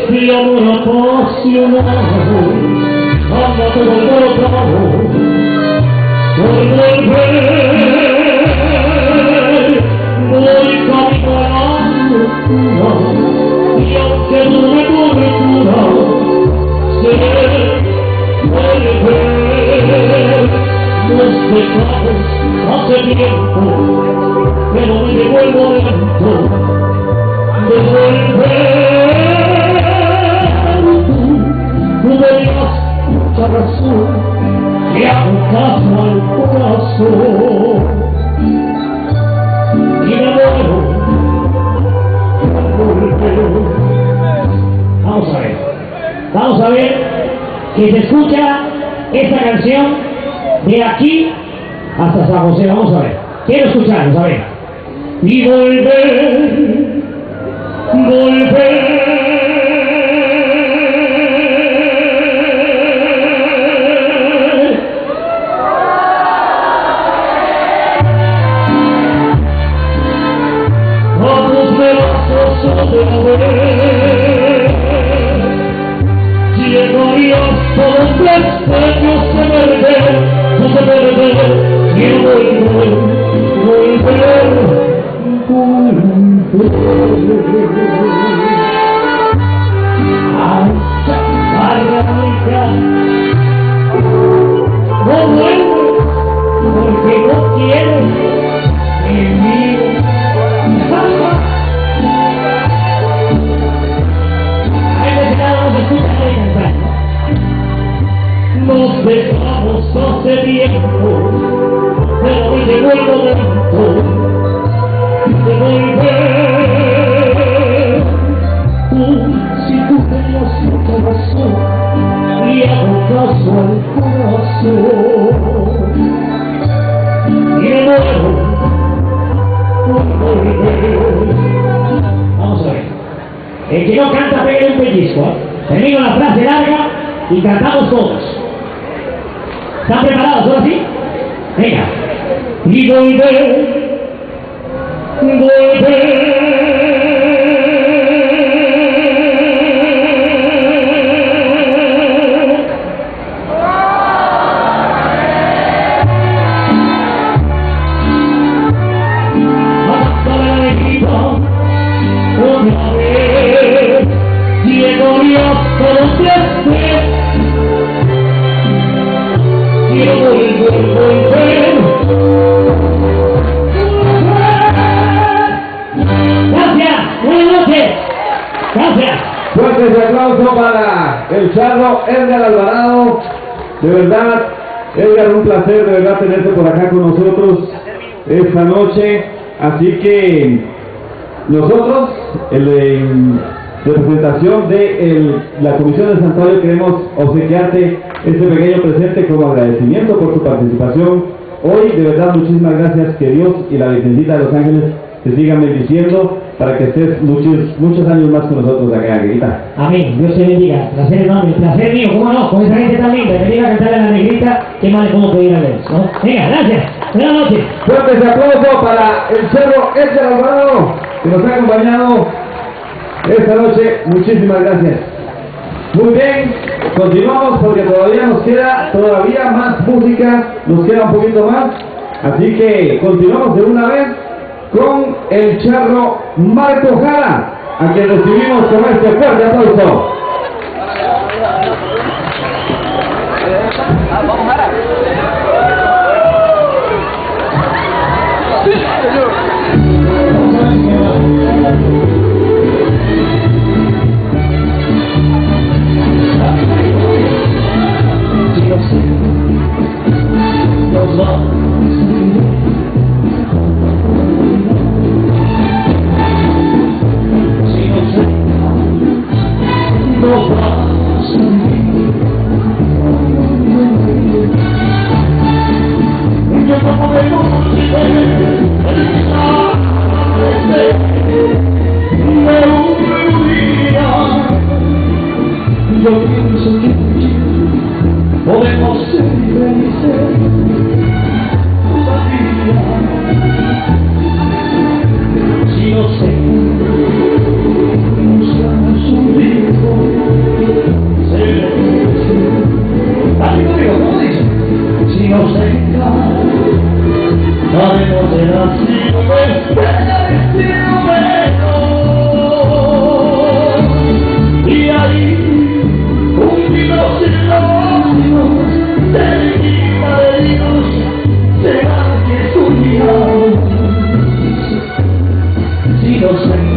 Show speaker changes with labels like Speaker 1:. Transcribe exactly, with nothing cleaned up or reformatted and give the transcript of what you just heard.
Speaker 1: de amor apasionado, anda todo alborotado por volver. Voy camino a la locura, y aunque dure tu locura, sé volver. Nos dejamos hace tiempo, pero me llegó el momento de volver. Tú tenías mucha razón, que hago caso al corazón y me muero por volver. Vamos a ver, vamos a ver que se escucha esta canción de aquí hasta San José. Vamos a ver, quiero escucharlos, a ver. Y volver, volver. Llegarías todos los sueños se perder, no se perder, quiero volver, volver, volver. Ay, chaparra, no vuelves, porque no quieres vivir. Nos dejamos hace tiempo, pero hoy llegó el momento de volver. Tú, si tú tenías mucha razón, y hago caso al corazón, y me muero por volver. Vamos a ver, el que no canta pega un pellizco, ¿eh? Termino la frase larga y cantamos todos. ¿Están preparados? ¿Ahora sí? Venga. Y volver, volver. Hasta la alegría, otra vez, llegaría hasta los pies. Quiero volver, volver. Gracias, buenas noches. Gracias.
Speaker 2: Fuertes aplauso para el charro Edgar Alvarado. De verdad, Edgar, un placer de verdad tenerte por acá con nosotros esta noche. Así que nosotros, el, en representación de el, la Comisión de Santuario, queremos obsequiarte este pequeño presente como agradecimiento por tu participación hoy. De verdad, muchísimas gracias. Que Dios y la Virgencita de los Ángeles te sigan bendiciendo para que estés muchos, muchos años más con nosotros acá, Negrita.
Speaker 1: Amén. Dios te bendiga. Placer enorme. Placer mío, cómo no, con esa gente tan linda. Venir a cantarle a la Negrita, qué mal cómo pedir a Dios, ¿no? Venga, gracias. Buenas noches.
Speaker 2: Fuertes aplauso para el cerro Edgar Alvarado, que nos ha acompañado esta noche. Muchísimas gracias. Muy bien, continuamos porque todavía nos queda todavía más música, nos queda un poquito más, así que continuamos de una vez con el charro Marco Jara, a quien recibimos con este fuerte aplauso.
Speaker 1: Podemos ser felices todavía. Si no sé, buscamos un ritmo.
Speaker 3: los elogios de mi maridos serán que soñamos si nos